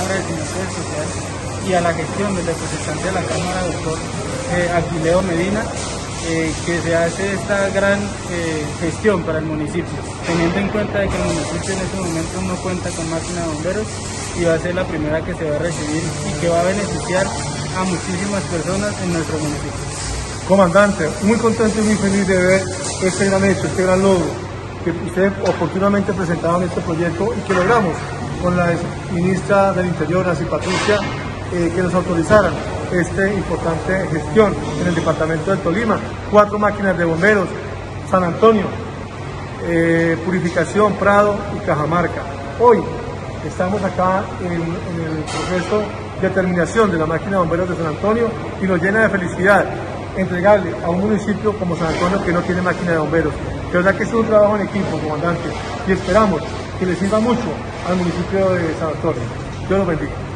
agradecimiento especial y a la gestión del representante de la Cámara, doctor Aquileo Medina, que se hace esta gran gestión para el municipio, teniendo en cuenta de que el municipio en este momento no cuenta con máquina de bomberos y va a ser la primera que se va a recibir y que va a beneficiar a muchísimas personas en nuestro municipio. Comandante, muy contento y muy feliz de ver este gran hecho, este gran logro que ustedes oportunamente presentaron este proyecto y que logramos con la ministra del Interior, Nancy Patricia, que nos autorizaran esta importante gestión en el departamento del Tolima. 4 máquinas de bomberos, San Antonio, Purificación, Prado y Cajamarca. Hoy estamos acá en el proceso de terminación de la máquina de bomberos de San Antonio y nos llena de felicidad entregarle a un municipio como San Antonio que no tiene máquina de bomberos. De verdad que es un trabajo en equipo, comandante, y esperamos que le sirva mucho al municipio de San Antonio. Dios los bendiga.